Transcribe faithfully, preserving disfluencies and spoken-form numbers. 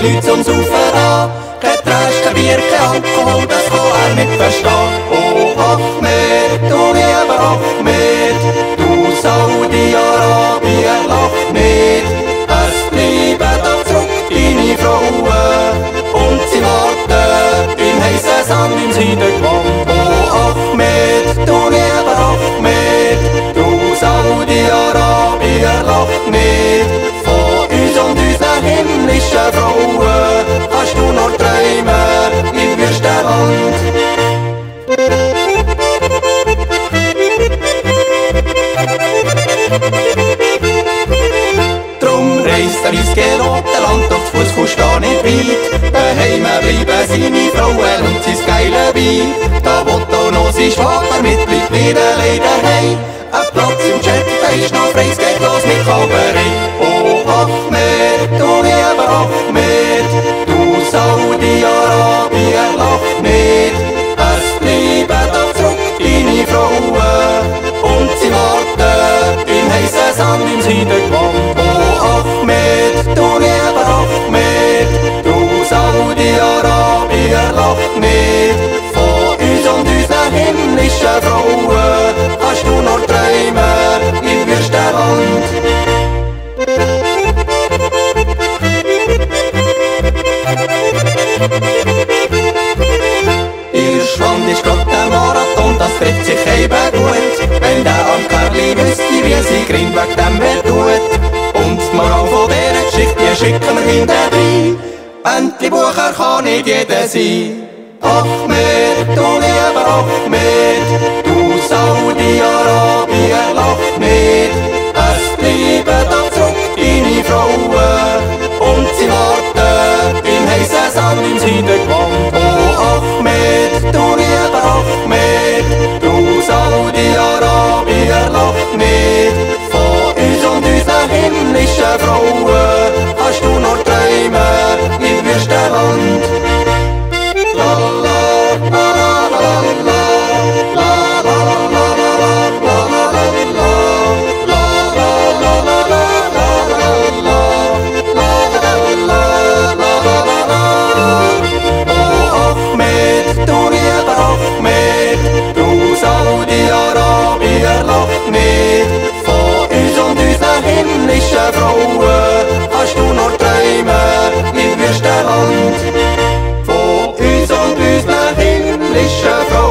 Leute zum Saufen an. Kein Trash, kein Bier, kein Alkohol, das kann er nicht verstehen. Oh Ahmed, du lieber Ahmed, du Saudi-Arabier, lach nicht. Es bleiben doch zurück deine Frauen und sie warten im heissen Sand im Seidenquant. Oh Ahmed, du lieber Ahmed, du Saudi-Arabier, lach nicht. Von uns und unseren himmlischen Frauen kannst du noch träumen im Wüstenland. Drum reist er ins gelotte Land, doch zu Fuss kommst du nicht weit. Daheim bleiben seine Frauen und sein geile Wein. Da wo auch noch sein Schwager mitbleibt, wieder leider heim. Ein Platz im Jet, da ist noch frei, es geht los mit Kabarett. Oh Ahmed, du lieber Ahmed, du Saudi-Arabier, lach nicht. Es bleiben doch zurück deine Frauen und sie warten im heissen Sand im Seidenquant. Oh Ahmed, du lieber Ahmed, du Saudi-Arabier, lach nicht. Von uns und unseren himmlischen Frauen kannst du noch träumen im Wüstenland. Ihr Schwand ist grad der Marathon, das trifft sich eben gut. Wenn der am Kerli wüsste, wie sie grinnt, wegen dem wer tut. Und die Moral von dieser Geschichte, die schicken wir hinterdrein. Endlich Bucher kann nicht jeder sein. Ahmed, du lieber Ahmed, du Saudi-Arabier, lach nicht. Es bleiben doch zurück deine Frauen und sie warten im heissen Sand im Seidenquant. Oh Ahmed, du lieber Ahmed, du Saudi-Arabier, lach nicht. Von uns und unseren himmlischen Frauen kannst du noch träumen im Wüstenland. Frauen kannst du noch träumen im Wüstenland. Von uns und unseren himmlischen Frauen.